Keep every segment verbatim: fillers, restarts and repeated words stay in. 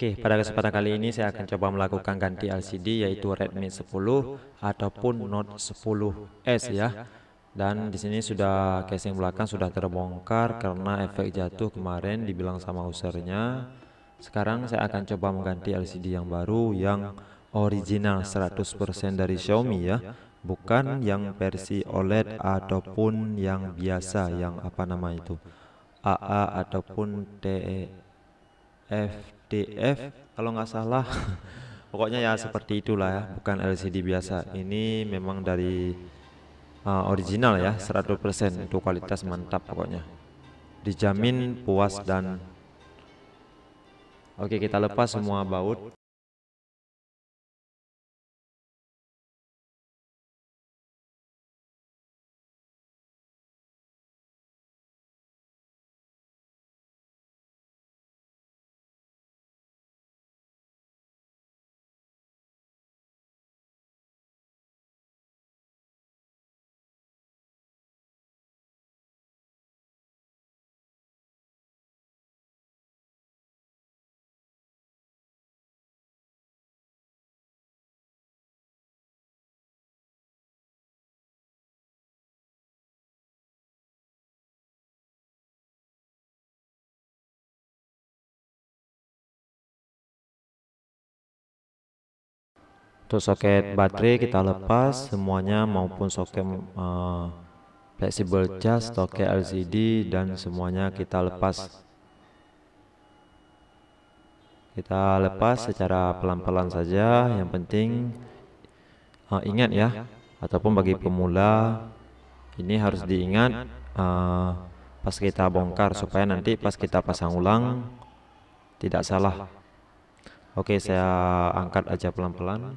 Oke, pada kesempatan kali ini saya akan coba melakukan ganti L C D yaitu Redmi sepuluh ataupun Note sepuluh S ya. Dan di sini sudah casing belakang sudah terbongkar karena efek jatuh kemarin dibilang sama usernya. Sekarang saya akan coba mengganti L C D yang baru yang original seratus persen dari Xiaomi ya. Bukan yang versi O L E D ataupun yang biasa yang apa nama itu A A ataupun T F D F kalau nggak salah. Pokoknya ya seperti itulah ya, bukan L C D biasa. Ini memang dari uh, original ya, seratus persen itu kualitas mantap pokoknya. Dijamin puas dan oke, kita lepas semua baut. Untuk soket baterai kita lepas semuanya maupun soket uh, flexible charge, soket L C D dan semuanya kita lepas. Kita lepas secara pelan-pelan saja. Yang penting uh, ingat ya, ataupun bagi pemula ini harus diingat uh, pas kita bongkar supaya nanti pas kita pasang ulang tidak salah. Oke, saya angkat aja pelan-pelan.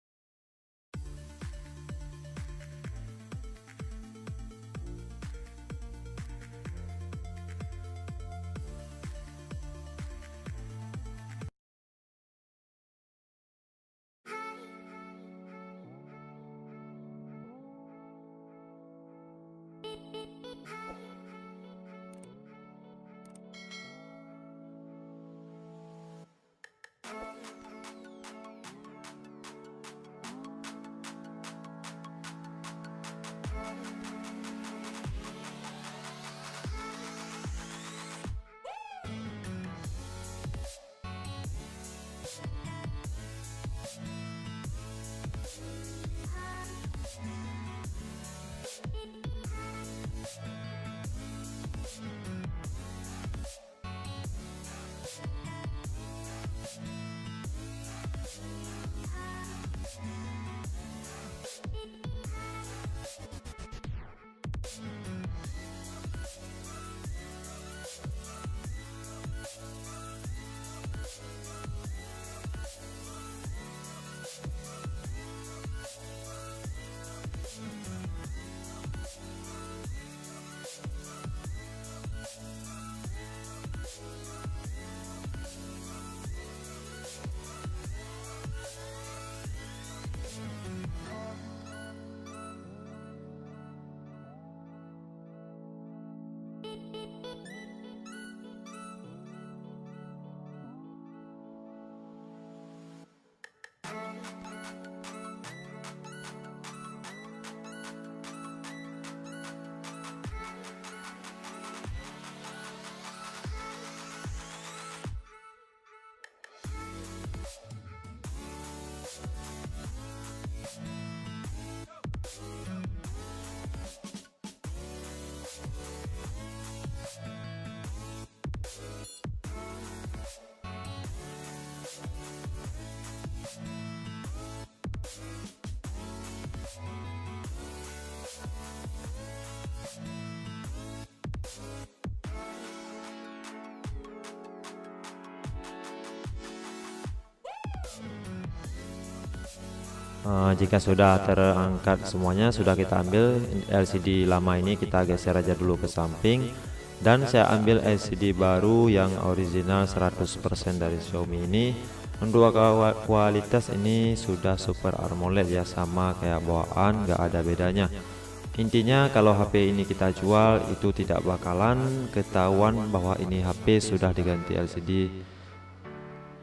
Uh, jika sudah terangkat semuanya, sudah kita ambil L C D lama ini, kita geser aja dulu ke samping. Dan saya ambil L C D baru yang original seratus persen dari Xiaomi ini. Untuk kualitas ini sudah Super AMOLED ya, sama kayak bawaan, nggak ada bedanya. Intinya kalau H P ini kita jual itu tidak bakalan ketahuan bahwa ini H P sudah diganti L C D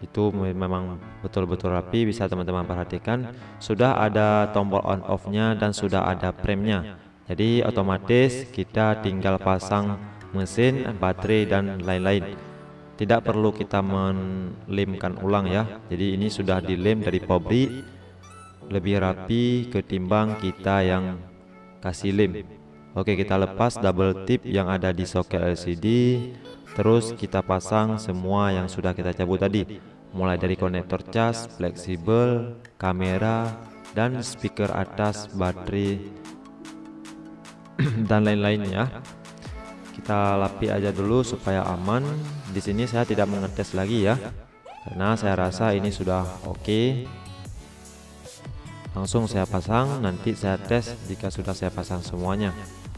Itu memang betul-betul rapi, bisa teman-teman perhatikan. Sudah ada tombol on off-nya dan sudah ada premnya. Jadi otomatis kita tinggal pasang mesin, baterai dan lain-lain. Tidak perlu kita melemkan ulang ya. Jadi ini sudah dilem dari pabrik, lebih rapi ketimbang kita yang kasih lem. Oke, kita lepas double tip yang ada di soket L C D. Terus kita pasang semua yang sudah kita cabut tadi, mulai dari konektor cas, fleksibel, kamera, dan speaker atas, baterai dan lain-lainnya. Kita lapis aja dulu supaya aman. Di sini saya tidak mengetes lagi ya, karena saya rasa ini sudah oke. Langsung saya pasang, nanti saya tes jika sudah saya pasang semuanya.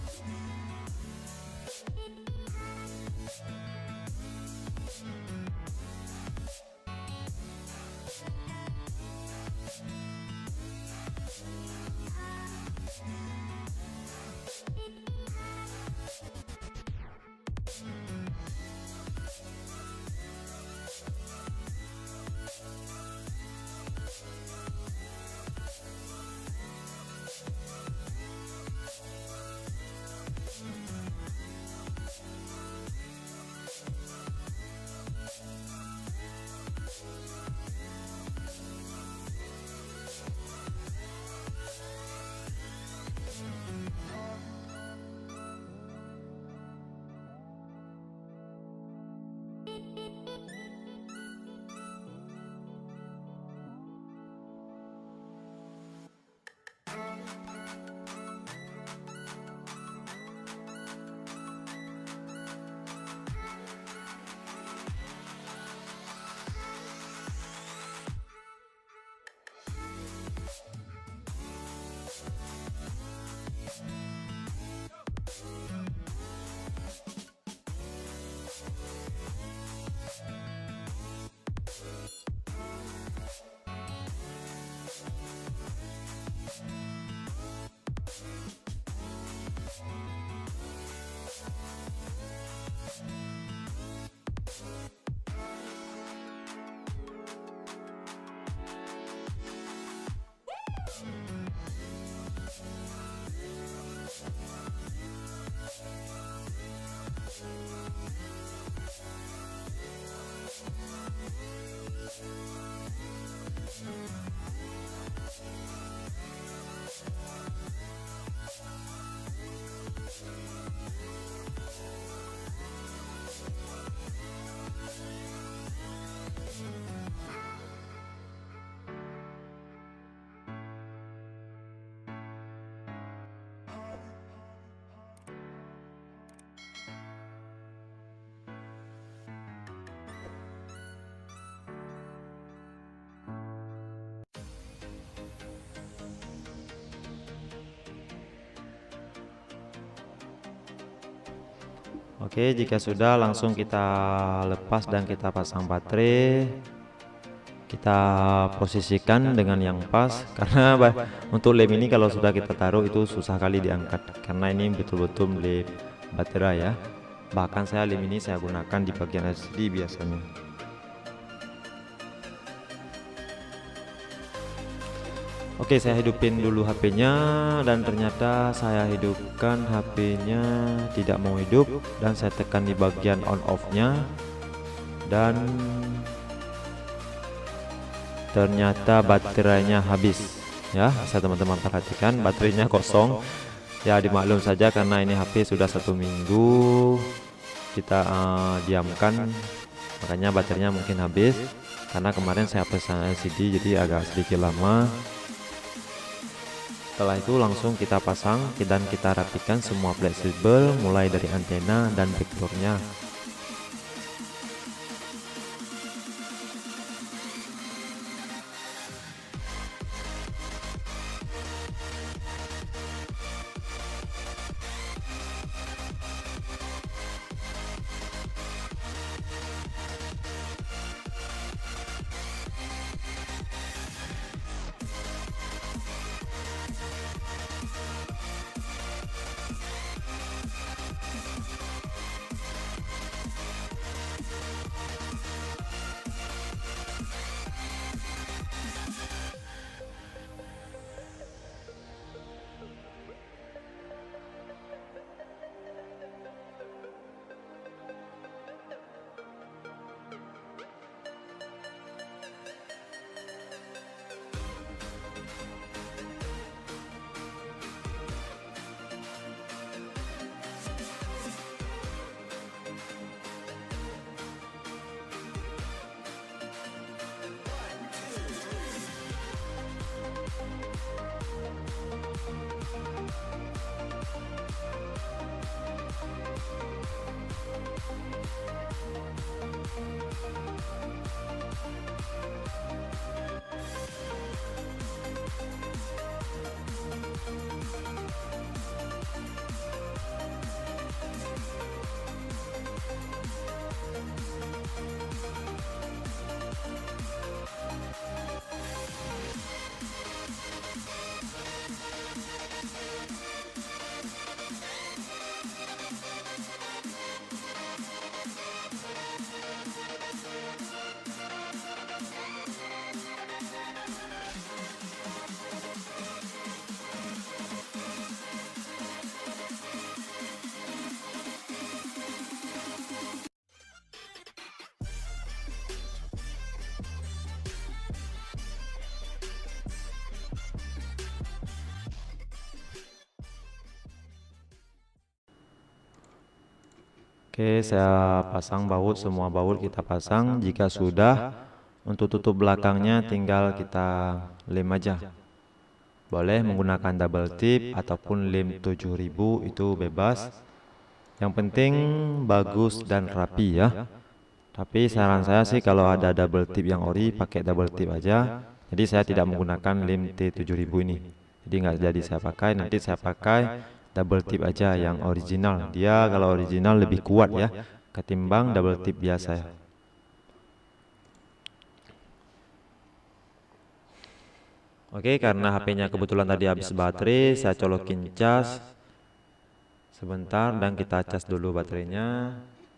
Oke, jika sudah langsung kita lepas dan kita pasang baterai. Kita posisikan dengan yang pas, karena untuk lem ini kalau sudah kita taruh itu susah kali diangkat, karena ini betul-betul lem baterai ya. Bahkan saya lem ini saya gunakan di bagian L C D biasanya. Oke, saya hidupin dulu H P-nya dan ternyata saya hidupkan H P-nya tidak mau hidup, dan saya tekan di bagian on off-nya dan ternyata baterainya habis ya. Bisa teman-teman perhatikan baterainya kosong ya, dimaklum saja karena ini H P sudah satu minggu kita uh, diamkan, makanya baterainya mungkin habis karena kemarin saya pasang L C D jadi agak sedikit lama. Setelah itu langsung kita pasang dan kita rapikan semua fleksibel mulai dari antena dan backdoornya. Oke, saya pasang baut, semua baut kita pasang. Jika sudah, untuk tutup belakangnya tinggal kita lem aja. Boleh menggunakan double tip ataupun lem tujuh ribu, itu bebas. Yang penting bagus dan rapi ya. Tapi saran saya sih kalau ada double tip yang ori, pakai double tip aja. Jadi saya tidak menggunakan lem T tujuh ribu ini. Jadi nggak jadi saya pakai, nanti saya pakai double tip aja yang original. Dia kalau original lebih kuat ya ketimbang double tip biasa ya. Oke, karena H P-nya kebetulan tadi habis baterai, saya colokin cas sebentar dan kita cas dulu baterainya.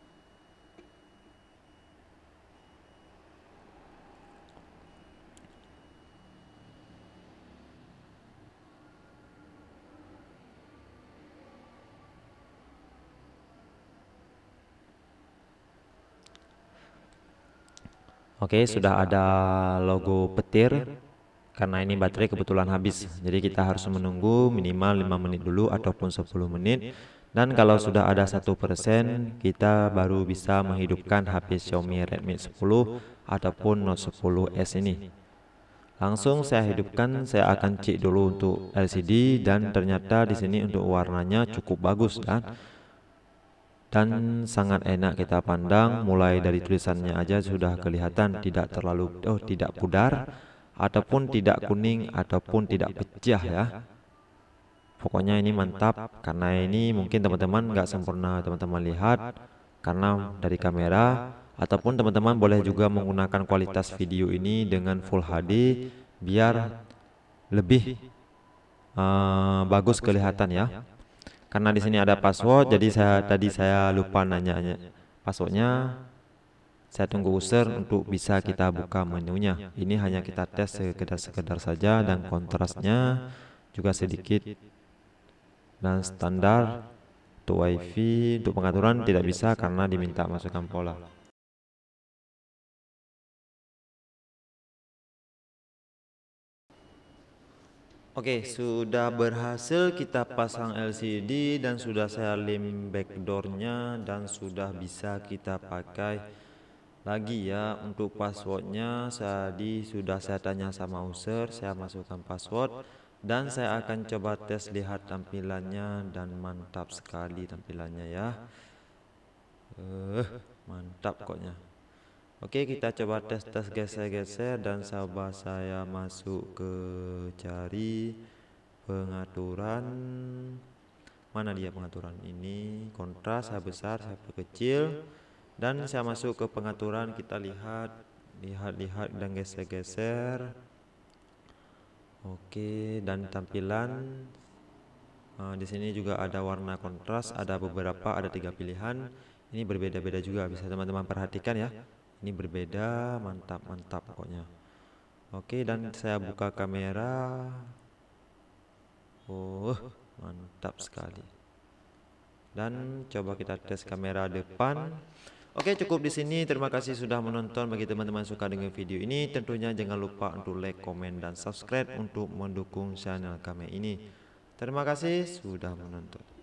Oke, sudah ada logo petir. Karena ini baterai kebetulan habis, jadi kita harus menunggu minimal lima menit dulu ataupun sepuluh menit. Dan kalau sudah ada satu persen, kita baru bisa menghidupkan H P Xiaomi Redmi sepuluh ataupun Note sepuluh S ini. Langsung saya hidupkan, saya akan cek dulu untuk L C D dan ternyata di sini untuk warnanya cukup bagus kan. Dan sangat enak kita pandang, mulai dari tulisannya aja sudah kelihatan tidak terlalu oh tidak pudar ataupun tidak kuning ataupun tidak pecah ya. Pokoknya ini mantap, karena ini mungkin teman-teman nggak sempurna teman-teman lihat karena dari kamera, ataupun teman-teman boleh juga menggunakan kualitas video ini dengan Full H D biar lebih uh, bagus kelihatan ya. Karena di sini ada password, jadi saya tadi saya lupa nanya passwordnya. Saya tunggu user untuk bisa kita buka menunya. Ini hanya kita tes sekedar-sekedar saja, dan kontrasnya juga sedikit dan standar. Untuk wifi, untuk pengaturan tidak bisa karena diminta masukkan pola. Oke, sudah berhasil kita pasang L C D dan sudah saya lem backdoornya dan sudah bisa kita pakai lagi ya. Untuk passwordnya tadi sudah saya tanya sama user, saya masukkan password dan saya akan coba tes lihat tampilannya, dan mantap sekali tampilannya ya. Uh, mantap koknya. Oke, kita coba tes-tes geser-geser dan coba saya masuk ke cari pengaturan. Mana dia pengaturan ini? Kontras saya besar, saya kecil. Dan saya masuk ke pengaturan, kita lihat, lihat-lihat dan geser-geser. Oke, dan tampilan uh, di sini juga ada warna kontras, ada beberapa, ada tiga pilihan. Ini berbeda-beda juga, bisa teman-teman perhatikan ya. Ini berbeda, mantap-mantap pokoknya. Oke, dan saya buka kamera. Oh, mantap sekali. Dan coba kita tes kamera depan. Oke, cukup di sini. Terima kasih sudah menonton. Bagi teman-teman suka dengan video ini, tentunya jangan lupa untuk like, komen, dan subscribe untuk mendukung channel kami ini. Terima kasih sudah menonton.